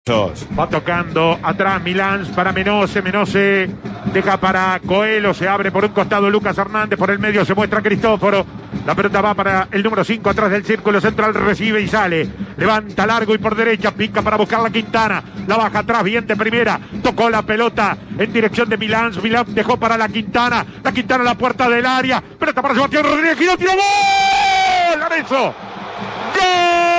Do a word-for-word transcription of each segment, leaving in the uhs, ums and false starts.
Va tocando atrás Milán para Menose, Menose deja para Coelho, se abre por un costado Lucas Hernández, por el medio se muestra Cristóforo, la pelota va para el número cinco atrás del círculo central, recibe y sale, levanta largo y por derecha, pica para buscar la Quintana, la baja atrás, bien de primera, tocó la pelota en dirección de Milán, Milán dejó para la Quintana, la Quintana a la puerta del área, pelota para Sebastián Rodríguez, giró, tiró, ¡gol! ¡Arezzo! ¡Gol!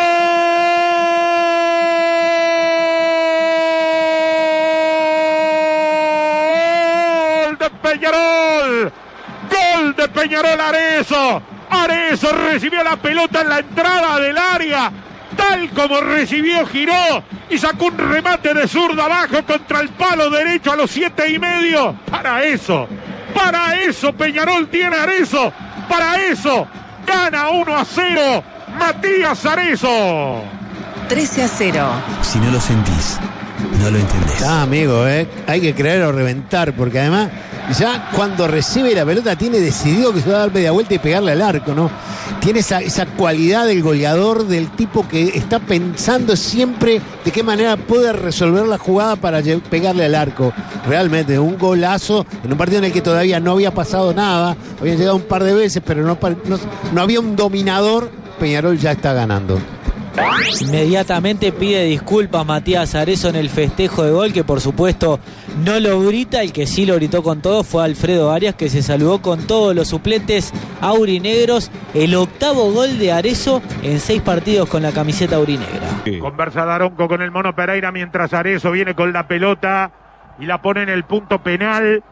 Peñarol, gol de Peñarol. Arezzo, Arezzo recibió la pelota en la entrada del área, tal como recibió, giró y sacó un remate de zurdo abajo contra el palo derecho a los siete y medio. Para eso, para eso Peñarol tiene a Arezzo, para eso gana uno a cero Matías Arezzo. trece a cero. Si no lo sentís, no lo entendés. Ah, amigo, eh, hay que creer o reventar, porque además ya cuando recibe la pelota tiene decidido que se va a dar media vuelta y pegarle al arco, ¿no? Tiene esa, esa cualidad del goleador, del tipo que está pensando siempre de qué manera puede resolver la jugada para pegarle al arco. Realmente, un golazo en un partido en el que todavía no había pasado nada, habían llegado un par de veces, pero no, no, no había un dominador. Peñarol ya está ganando. Inmediatamente pide disculpas Matías Arezzo en el festejo de gol, que por supuesto no lo grita. El que sí lo gritó con todo fue Alfredo Arias, que se saludó con todos los suplentes aurinegros. El octavo gol de Arezzo en seis partidos con la camiseta aurinegra. Conversa Daronco con el Mono Pereira mientras Arezzo viene con la pelota y la pone en el punto penal.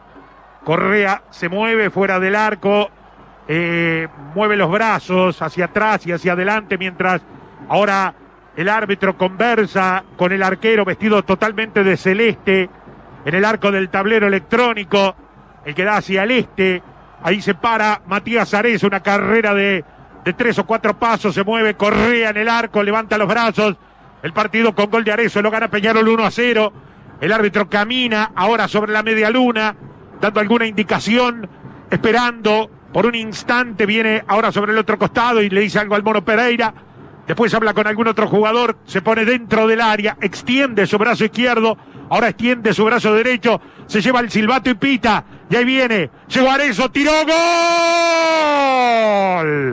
Correa se mueve fuera del arco, eh, mueve los brazos hacia atrás y hacia adelante mientras ahora el árbitro conversa con el arquero vestido totalmente de celeste en el arco del tablero electrónico, el que da hacia el este. Ahí se para Matías Arezzo, una carrera de, de tres o cuatro pasos, se mueve Correa en el arco, levanta los brazos. El partido con gol de Arezzo lo gana Peñarol uno a cero. El árbitro camina ahora sobre la media luna, dando alguna indicación, esperando por un instante, viene ahora sobre el otro costado y le dice algo al Mono Pereira. Después habla con algún otro jugador, se pone dentro del área, extiende su brazo izquierdo, ahora extiende su brazo derecho, se lleva el silbato y pita, y ahí viene, llegó Arezzo, tiró, ¡gol!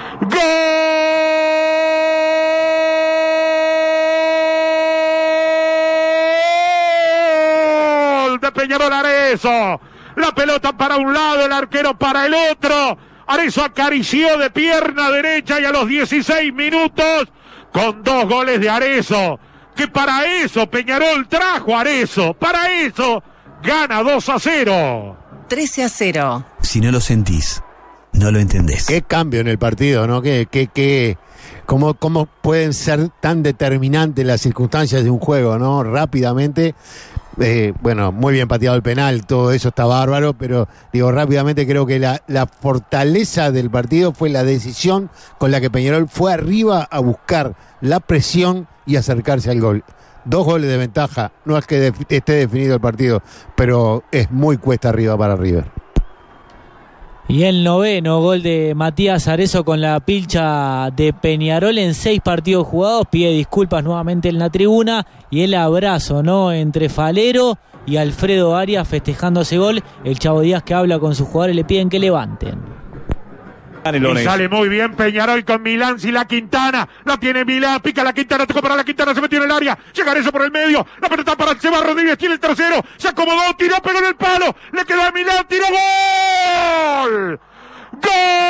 ¡Gol de Peñarol Arezzo! La pelota para un lado, el arquero para el otro. Arezzo acarició de pierna derecha y a los dieciséis minutos, con dos goles de Arezzo, que para eso Peñarol trajo a Arezzo, para eso gana dos a cero. trece a cero. Si no lo sentís, no lo entendés. Qué cambio en el partido, ¿no? Qué, qué, qué, cómo, cómo pueden ser tan determinantes las circunstancias de un juego, ¿no? Rápidamente. Eh, bueno, muy bien pateado el penal, todo eso está bárbaro, pero digo, rápidamente creo que la, la fortaleza del partido fue la decisión con la que Peñarol fue arriba a buscar la presión y acercarse al gol. Dos goles de ventaja, no es que de, esté definido el partido, pero es muy cuesta arriba para River. Y el noveno gol de Matías Arezzo con la pilcha de Peñarol en seis partidos jugados. Pide disculpas nuevamente en la tribuna. Y el abrazo, ¿no?, entre Falero y Alfredo Arias festejando ese gol. El Chavo Díaz, que habla con sus jugadores, le piden que levanten. Y sale muy bien Peñarol con Milán y la Quintana. La tiene Milán, pica la Quintana, tocó para la Quintana, se metió en el área. Llega Arezzo por el medio. La pelota para Seba Rodríguez, tiene el tercero. Se acomodó, tiró, pegó en el palo. Le quedó a Milán, tiró, gol. ¡Gol!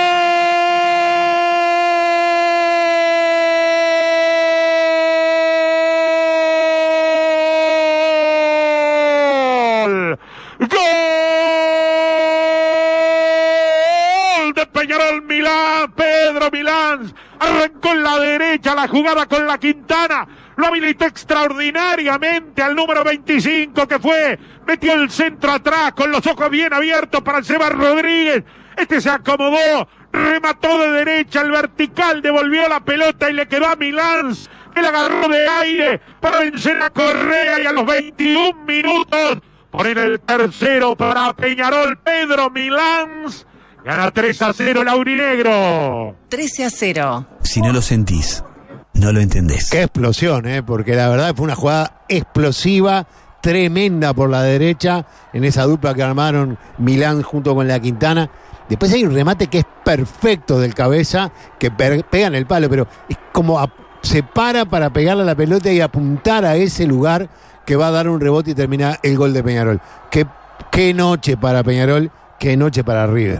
Peñarol, Milán, Pedro Milán, arrancó en la derecha la jugada con la Quintana, lo habilitó extraordinariamente al número veinticinco que fue, metió el centro atrás con los ojos bien abiertos para el Seba Rodríguez, este se acomodó, remató de derecha, el vertical devolvió la pelota y le quedó a Milán, que la agarró de aire para vencer a Correa y a los veintiún minutos poner el tercero para Peñarol, Pedro Milán. Gana tres a cero el aurinegro. trece a cero. Si no lo sentís, no lo entendés. Qué explosión, ¿eh? Porque la verdad fue una jugada explosiva, tremenda por la derecha, en esa dupla que armaron Milán junto con la Quintana. Después hay un remate que es perfecto del cabeza, que per- pega en el palo, pero es como a, se para para pegarle a la pelota y apuntar a ese lugar que va a dar un rebote y termina el gol de Peñarol. Qué, qué noche para Peñarol, qué noche para River.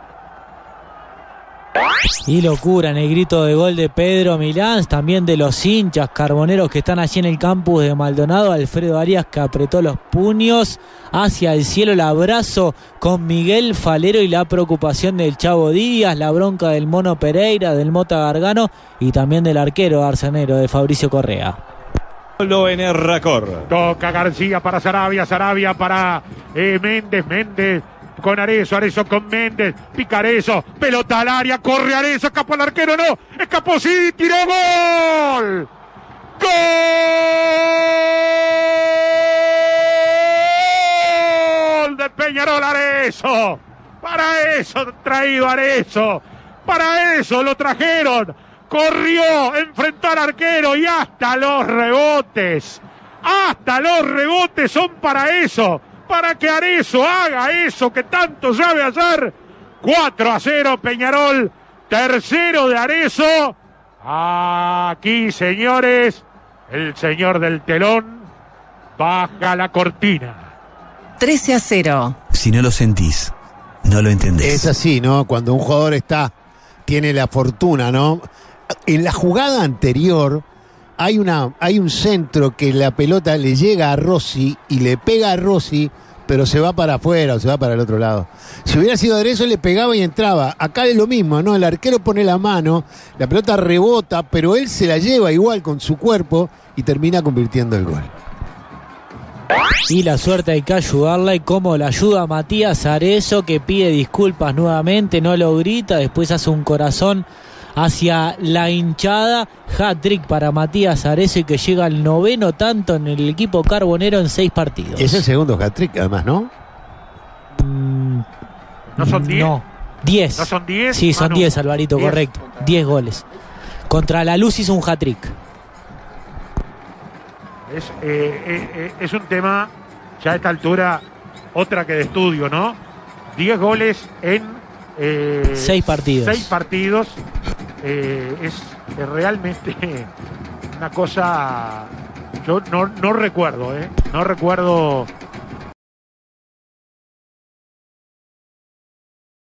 Y locura en el grito de gol de Pedro Milán, también de los hinchas carboneros que están allí en el campus de Maldonado. Alfredo Arias, que apretó los puños hacia el cielo, el abrazo con Miguel Falero y la preocupación del Chavo Díaz, la bronca del Mono Pereira, del Mota Gargano y también del arquero arcenero de Fabricio Correa. En Erracor. Toca García para Sarabia, Sarabia para eh, Méndez, Méndez con Arezzo, Arezzo con Méndez, pica Arezzo, pelota al área, corre Arezzo, escapó el arquero, no, escapó, sí, tiró, gol, gol de Peñarol. Arezzo, para eso traído Arezzo, para eso lo trajeron, corrió, enfrentó al arquero y hasta los rebotes, hasta los rebotes son para eso. Para que Arezzo haga eso que tanto sabe hacer. cuatro a cero Peñarol, tercero de Arezzo. Aquí, señores, el señor del telón baja la cortina. trece a cero. Si no lo sentís, no lo entendés. Es así, ¿no? Cuando un jugador está, tiene la fortuna, ¿no? En la jugada anterior hay una, hay un centro que la pelota le llega a Rossi y le pega a Rossi, pero se va para afuera o se va para el otro lado. Si hubiera sido Arezzo, le pegaba y entraba. Acá es lo mismo, ¿no? El arquero pone la mano, la pelota rebota, pero él se la lleva igual con su cuerpo y termina convirtiendo el gol. Y la suerte hay que ayudarla, y como la ayuda Matías Arezzo, que pide disculpas nuevamente, no lo grita, después hace un corazón hacia la hinchada. Hat-trick para Matías Arezzo, y que llega al noveno tanto en el equipo carbonero en seis partidos. Es el segundo hat-trick, además, ¿no? Mm, ¿No son diez? No, diez. ¿No son diez? Sí, son Manu? diez, Alvarito, diez. correcto. diez goles. Contra la Luz hizo un hat-trick. Es, eh, eh, eh, es un tema, ya a esta altura, otra que de estudio, ¿no? diez goles en eh, Seis partidos. Seis partidos. Eh, es, es realmente una cosa. Yo no, no recuerdo, ¿eh? No recuerdo